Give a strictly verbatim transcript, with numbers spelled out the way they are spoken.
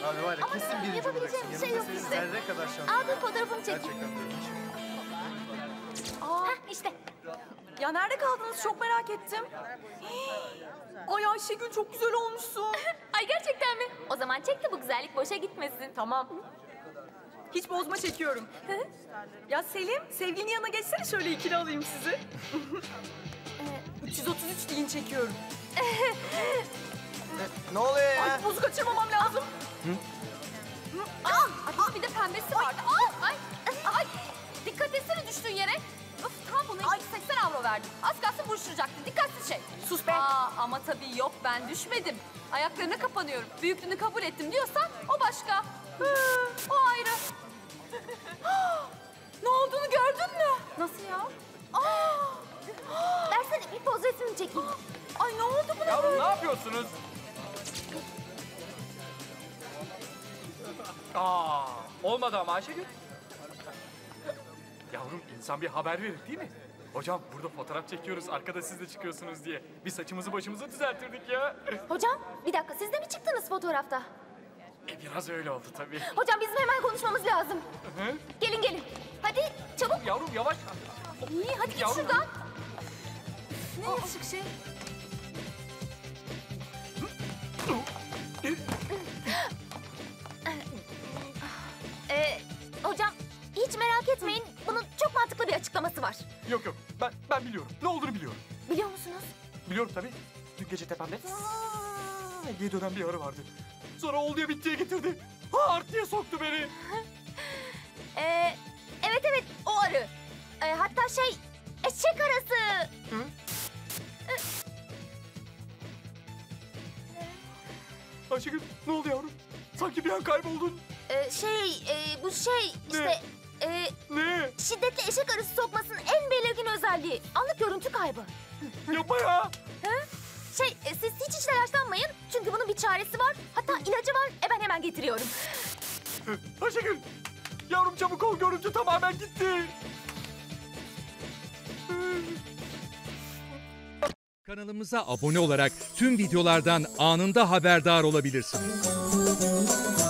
Abi var ya Ama kesin birinci yapabileceğim olacaksın. bir şey yok Yanımda işte. senin zerre kadar şansın. Al dur fotoğrafımı çekeyim. Gerçekten diyorum. Aa, Heh işte. ya nerede kaldınız? Çok merak ettim. Hii. Ay Ayşegül çok güzel olmuşsun. Ay gerçekten mi? O zaman çek de bu güzellik boşa gitmesin. Tamam. Hiç bozma çekiyorum. Ya Selim, sevgilinin yanına geçsene şöyle ikili alayım sizi. üç yüz otuz üç deyin çekiyorum. Ne oluyor ya? Ay bozu kaçırmamam lazım. Aa, ay, bir de pembesi vardı. Aa, ay, ay, dikkat etsene düştüğün yere. Öf, tam buna iki yüz seksen avro verdim. Az kalsın buruşturacaktın. Dikkatsiz şey. Sus be. Aa, ama tabii yok, ben düşmedim. Ayaklarına kapanıyorum. Büyüklüğünü kabul ettim diyorsan o başka. Hı, o ayrı. Ne olduğunu gördün mü? Nasıl ya? Aa! Versene bir poz resmini çekeyim. Ay ne oldu buna? Yavrum ne yapıyorsunuz? Aa, olmadı ama Ayşegül. Yavrum insan bir haber verir değil mi? Hocam burada fotoğraf çekiyoruz, arkada siz de çıkıyorsunuz diye. Bir saçımızı başımızı düzeltirdik ya. Hocam bir dakika, siz de mi çıktınız fotoğrafta? E biraz öyle oldu tabii. Hocam bizim hemen konuşmamız lazım. Hı? Gelin gelin. Hadi çabuk. Yavrum yavaş. İyi hadi git Yavrum. şuradan. Ne yazık şey. Ee, hocam hiç merak etmeyin. Bunun çok mantıklı bir açıklaması var. Yok yok ben ben biliyorum. Ne olduğunu biliyorum. Biliyor musunuz? Biliyorum tabii. Dün gece tepemde "Aa!" diye dönen bir arı vardı. Sonra olduya bittiye getirdi. Hart diye soktu beni. Ee, evet evet o arı. Ee, hatta şey eşek arısı. Hı? Ayşegül ne oldu yavrum? Sanki bir an kayboldun. Ee, şey e, bu şey işte e, Ne? şiddetli eşek arısı sokmasının en belirgin özelliği anlık görüntü kaybı. Yapma ya. Şey e, siz hiç hiç telaşlanmayın çünkü bunun bir çaresi var. Hatta ilacı var. E ben hemen getiriyorum. Ayşegül. Yavrum çabuk ol, görüntü tamamen gitti. Kanalımıza abone olarak tüm videolardan anında haberdar olabilirsiniz.